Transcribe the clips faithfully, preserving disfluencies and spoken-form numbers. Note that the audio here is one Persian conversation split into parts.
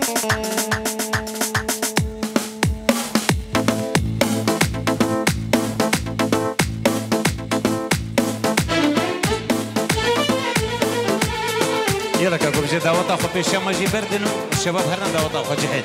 يلا كاكو بجي دعوة خو بيشام ماجي بردن والشباب هرنا دعوة خو جحيد.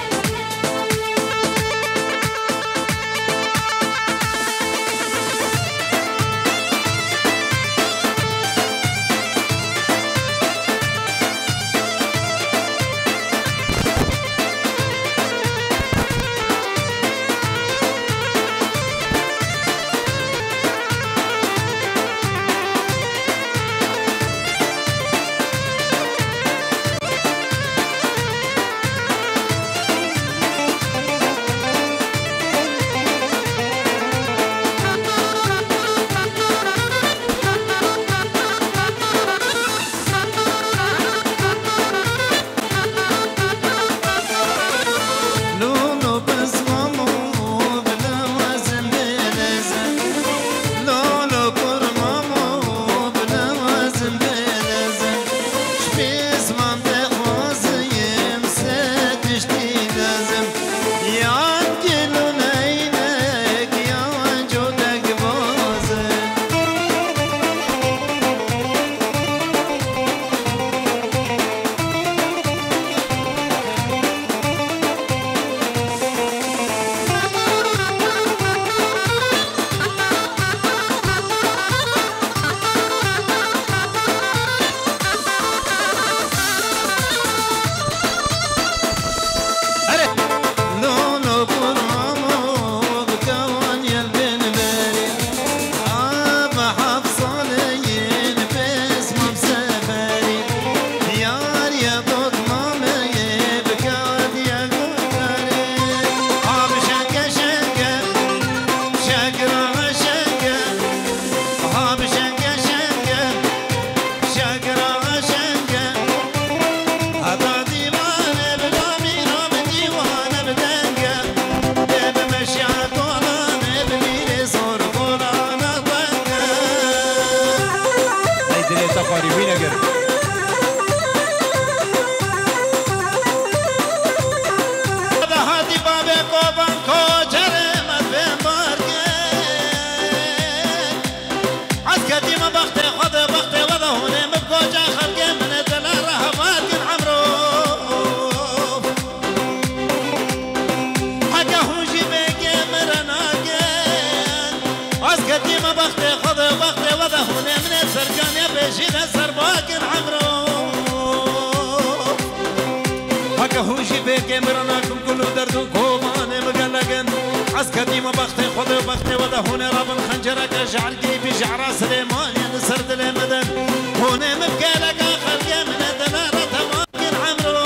هوشي بك مرناكم كل درد كومان مقلقن عسكري ما بختي خذ بختي وذا هنا رب خنجرك جعل جيبي جعر سليمان ينسرد المدن هنا مبقلق خلق من الدنارة تماكن عمرو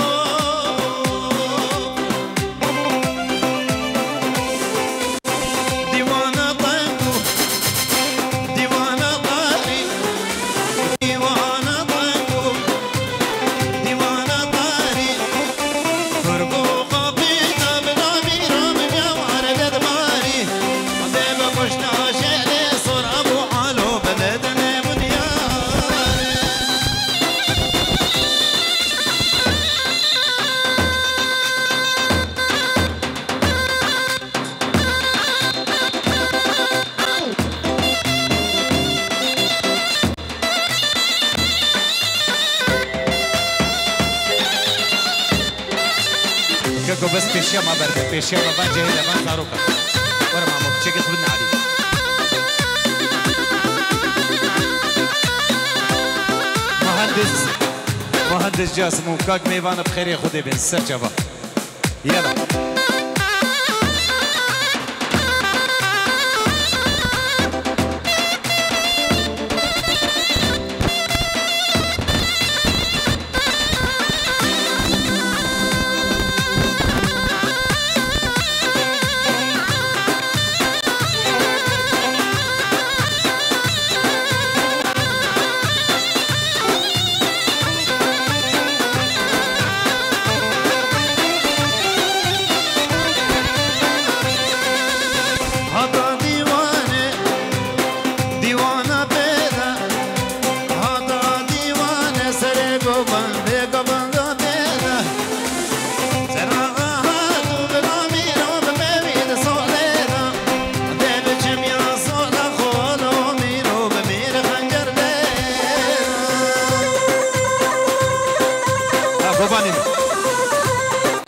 ديوانا طنقو ديوانا طاري ديوانا طنقو ديوانا طاري فرقو قبينا بنامي رامي يا وارد دماري وديب قشنا شعلي صور ابو علو بلدنا بنياري كاكو بس بيشيا ما برد بيشيا ما بان جهيدة ما صاروكا ورا مامو بتشيك خبرنا عليه مهندس مهندس جاسم وكاك ميفان بخير يا خدي بن سر جبا يلا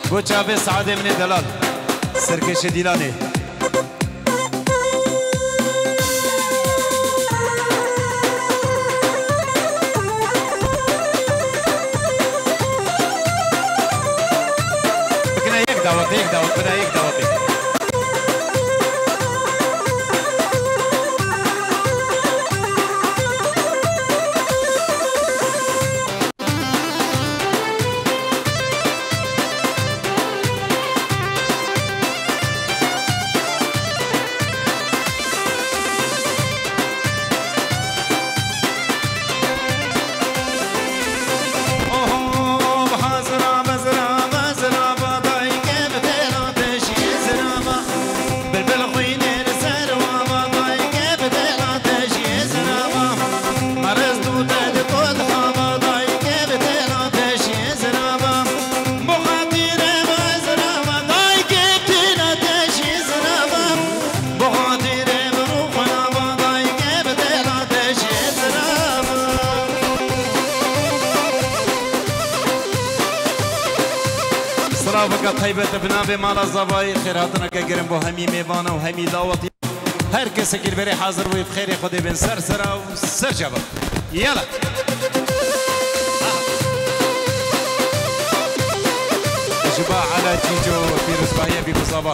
بو چاوه سعاده من دلال سرکش دیلانه بکنه یک دعوت یک دعوت بنا یک دعوت طيبت بنابي مال الزباي خيراتنا كجرم بو همي ميوانا وهمي دعوتي هر كس كير بري حاضر وي بخير خدي بن سر سرا وسر جبل يلا جبا على جيجو فيروز باهيه بمصابه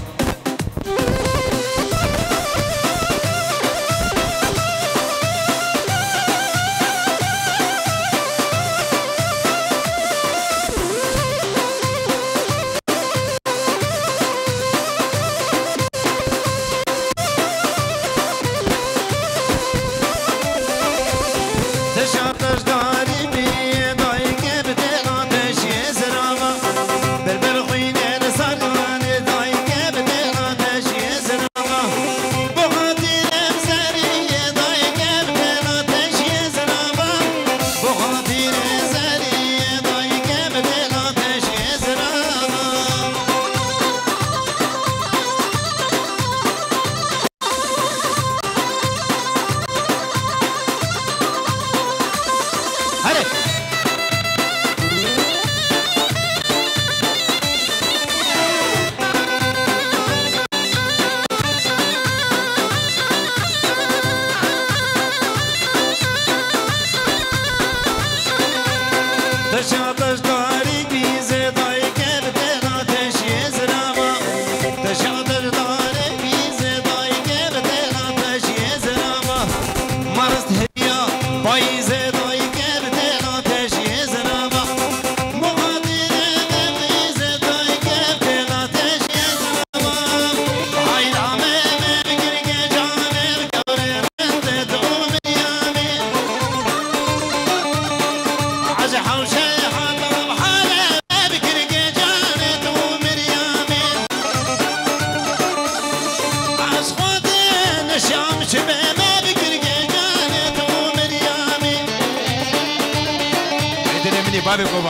بابي قوبان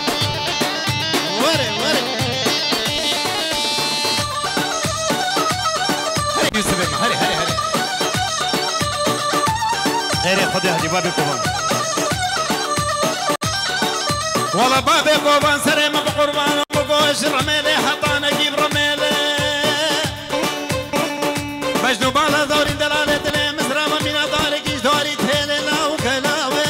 وري وري هري يوسف هري هري هري هري خذ هدي بابي قوبان والله بابي قوبان سلام بقربان وبقوش رميلي حطانا جيب رميلي مجنوب على دوري دلالة دلي مزرامة من دارك ايش داري تهيلي لاو كلاوي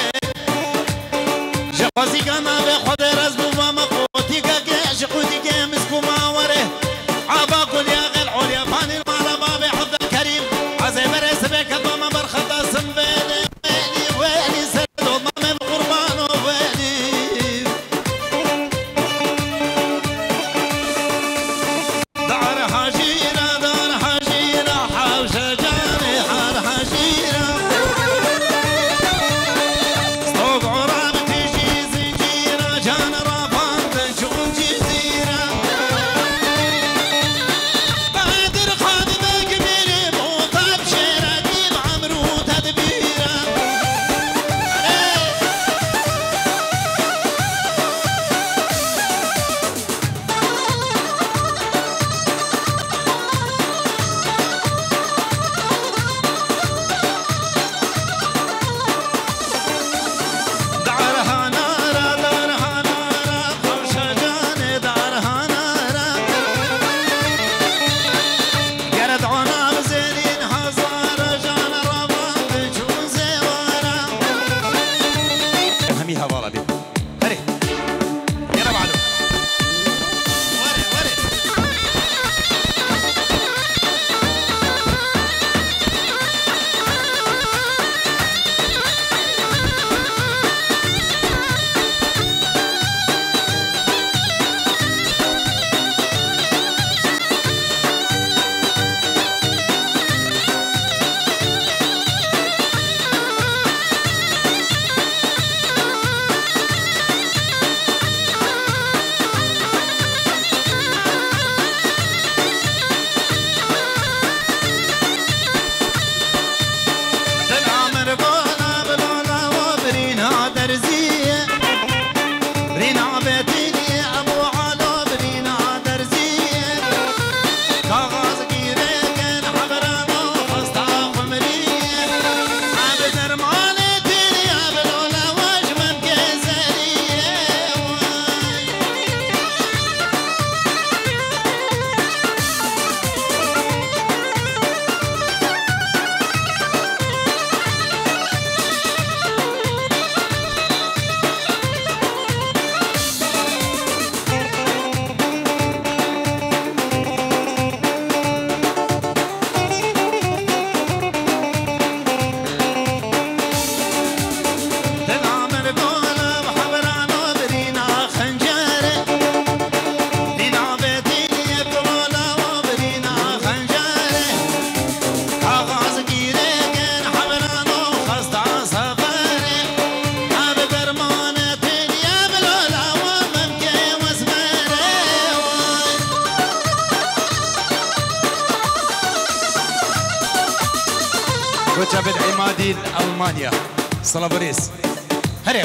جوازي كما بخد رزبو ماما قوتي كاكي قوتي كي مسكو ما وره عبا قول يا غير عليا فاني المالا بابي حفظ الكريم عزي بريس بك الضمى برخطة سنبيني ويني ويني سردو مامي بقربان ويني وجابت عمادي ألمانيا صلابريس هريا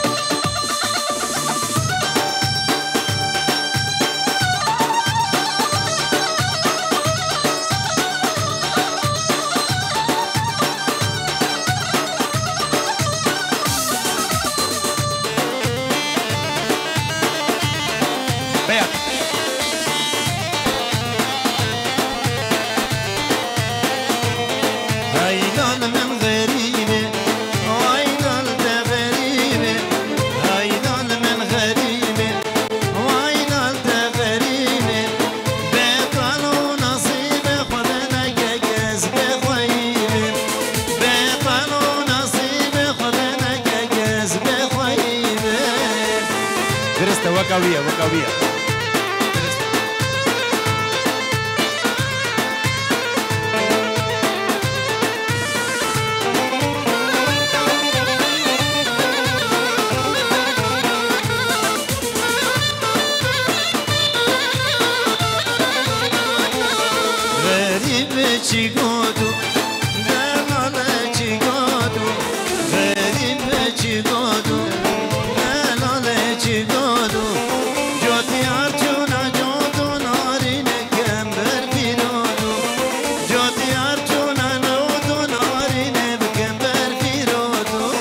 وقوية وقوية غريب چیگودو دلاله چیگودو غریب چیگودو دلاله چیگودو جوتی ارچونا جودو نارینه کمبر پیرودو جوتی ارچونا نودو نارینه کمبر پیرودو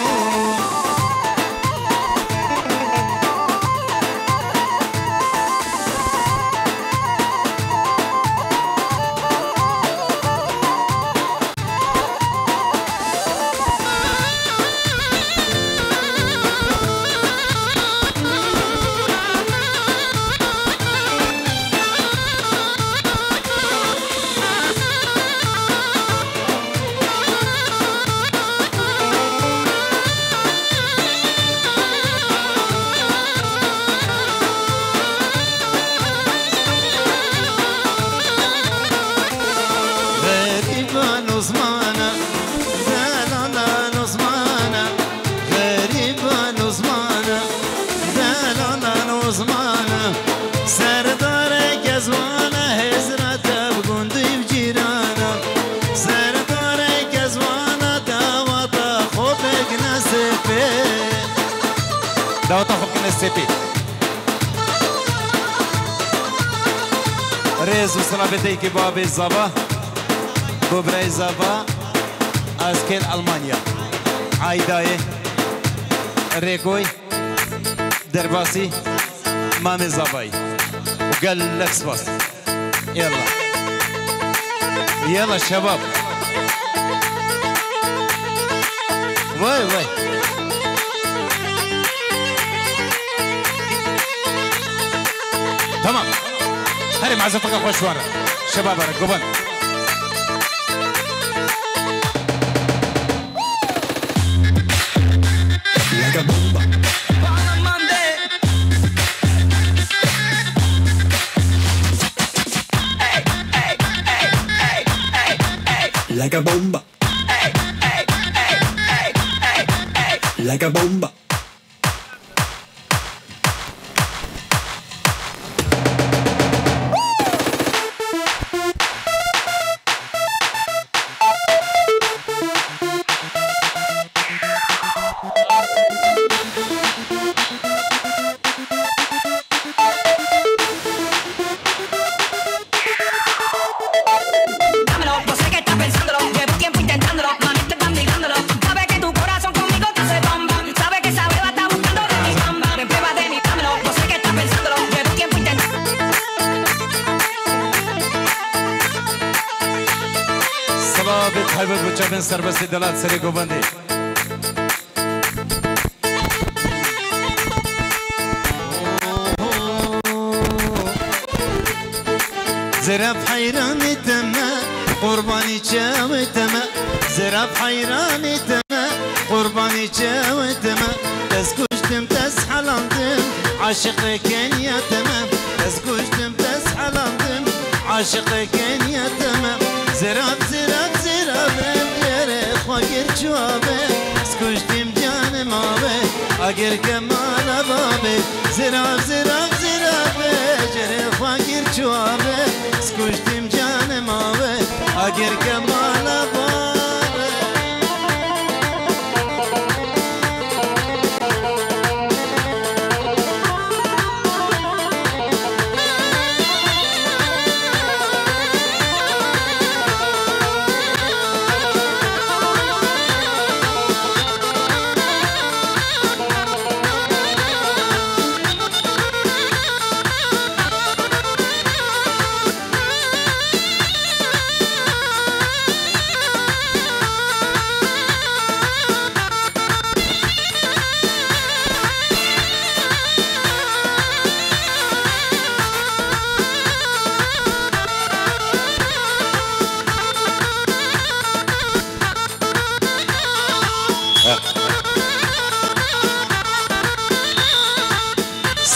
دعوة خب كنا السيبي ريز وصلابتي كبابي الزبا ببراي زبا أسكيل ألمانيا عايداي ريكوي درباسي مامي زباي وقال لك بس يلا يلا شباب واي واي تمام هري معزفك خوش ورا شباب ركبون like a bomba, like a bomba. حبيب بتشافين سربسي دلات سريقو بندي زرف حيراني تما قرباني تشاوي تما زرف حيراني تما قرباني تشاوي تما تسكوشتم تسحلندم عاشقك يا تمام تسكوشتم تسحلندم عاشقك يا تمام زرف زرف زرف بيري خواجر جوابي سكوشتم جانم آبي اگر كمال بابي زرف زرف زرف جري خواجر جوابي سكوشتم جانم آبي اگر كمال بابي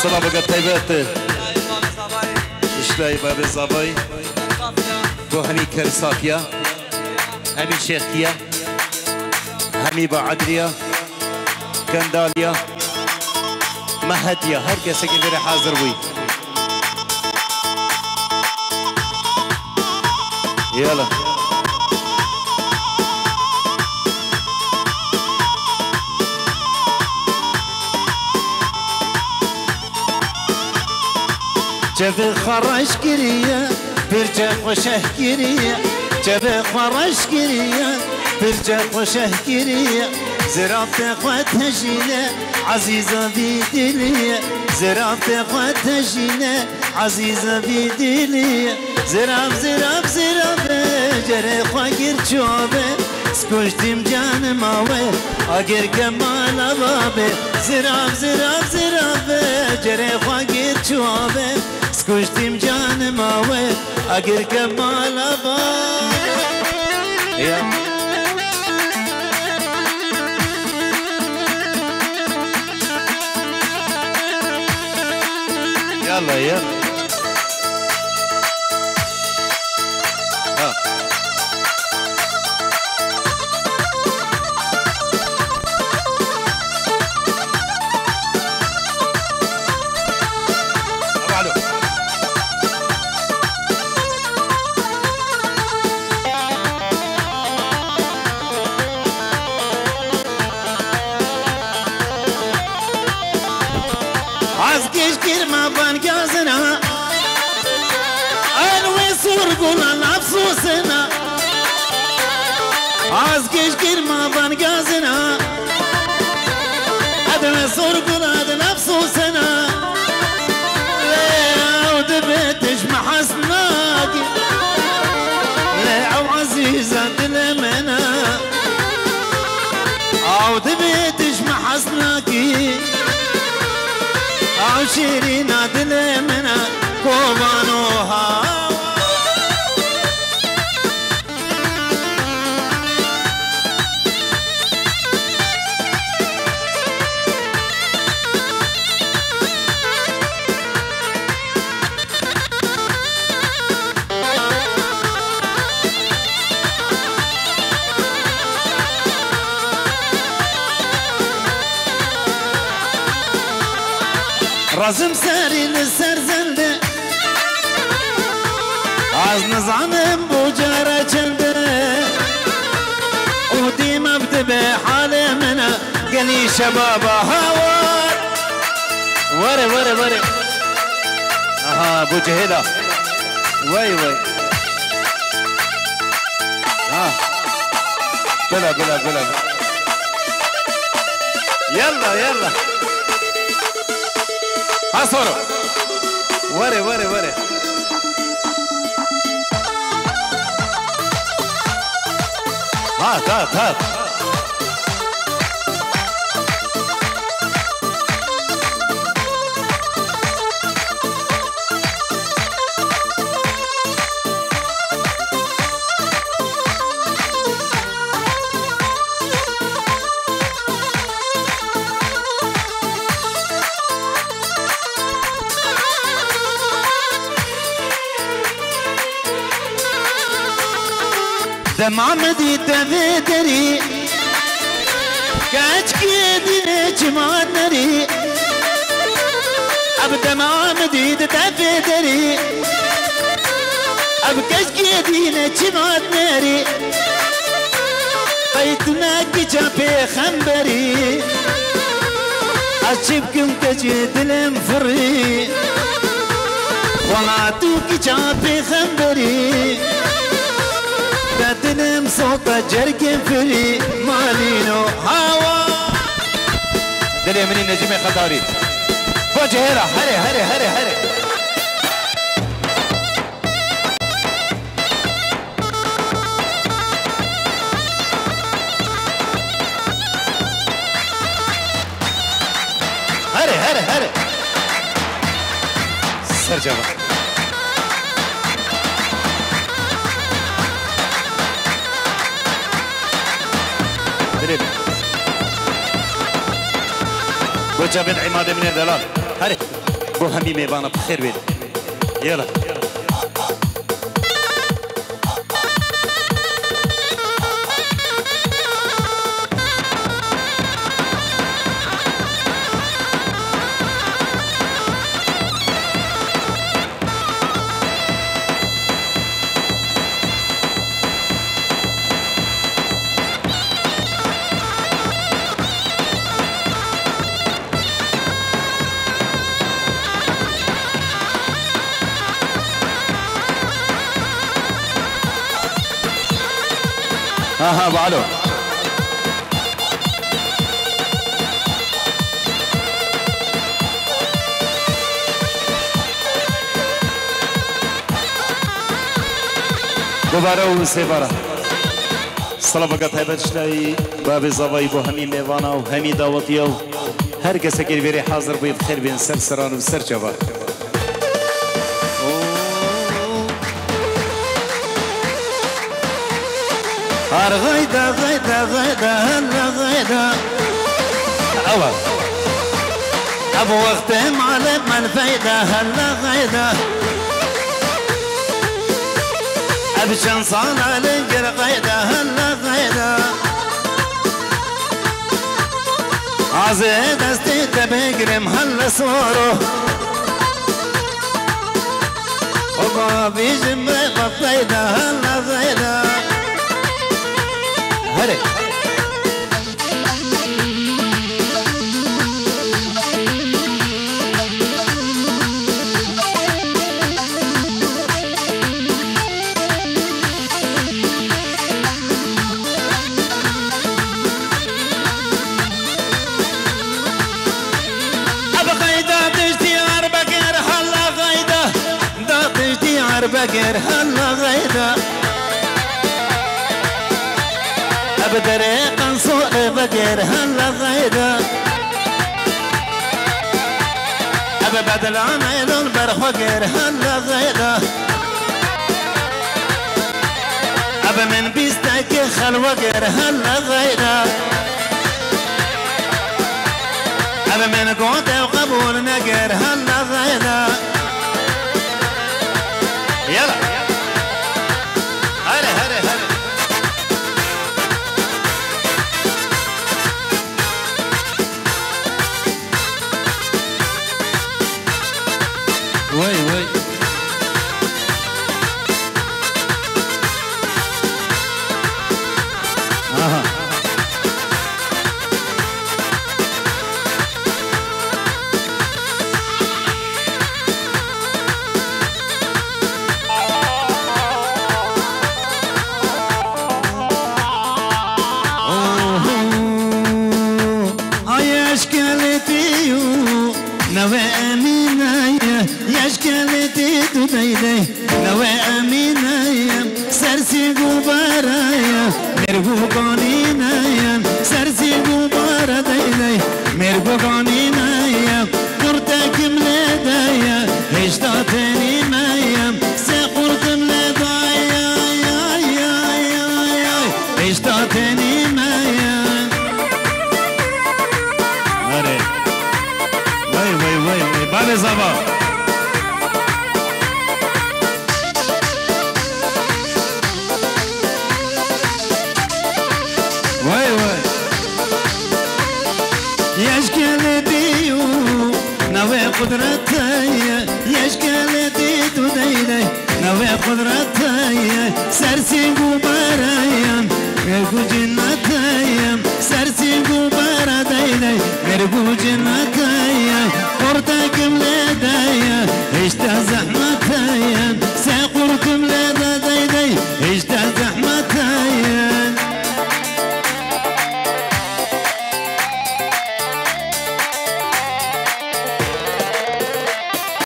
الصلاة بقت طيبات اشتاي باب الزباي بوهني كرساكيا همي شيخيا همي بعدريا كنداليا مهديا هر کسی که میره حاضر بوی يلا جب خرش گریه برجه خوشه گریه جب خرش گریه برجه خوشه گریه زرافت خود تجینه عزیزا بی دلیه زرافت خود تجینه عزیزا بی دلیه زراف زراف زراف جره خواهیر چوبه سکشتیم جان ماوه اگر کمال بابه زراف زراف زراف جره خواهیر چوبه سکشتیم جان ماوه اگر کمال بابه يلا يلا ها ابعدوا عزقش كرمه بانقازنا الوي سرقنا نفسوسنا عزقش كرمه بانقازنا ادم سرقنا اد نفسوسنا لا ودبتش محسناكي لا او عزيزة دلمنا او دبتش محسناكي عشرين دل منا كوبانوها رازم ساري للسر زنده عز نظامم بوجارة جنده وديما بدبه حالي منا قلي شباب هوار وري وري وري اها ابو جهيلة وي وي ها بلا بلا بلا يلا يلا أصورو وري وري وري هات هات هات دمع مديد تفدري كاش كيدي جمال نري اب دمع مديد تفدري اب كاش كيدي جمال نري بيتنا كجابي خنبري عجبكم كجيد المفري ولا تو كجابي خنبري بدنم صوت جرك فري مالينو هوا دلي مني نجمي خضاري وجهيرة هري هري هري هري هري هري هري سرجبة وجه بن عماد من الدلال هري بو همي ميوانا بخير بيد يلا ها بعلو دوباره و سیباره سلام بقت هبت شلای باب زوای بو همی میوانا و همی دعوتی و هر کسی که بری حاضر بید خیر بین سر سران و سر جوا هر غيدا غيدا غيدا هلا غيدا اول ابو وقت معلم من فايدة هلا غيدا ابشن صانا لنجر غيدا هلا غيدا عزيز استي تبقرم هلا صورو وما بيجم غطيدا هلا غيدا هري بقر هلا غيدا أبدريق صور بقر هلا غيدا أبا بدل عميل البرخ وقر هلا غيدا أبا من بيستك خل وقر هلا غيدا أبا من قوت وقبول نقر هلا غيدا يلا هلا هلا هلا وي وي اها نوى أمينايا يشكلتي تديدي نوى أمينايا سرسي قبرايا مرغو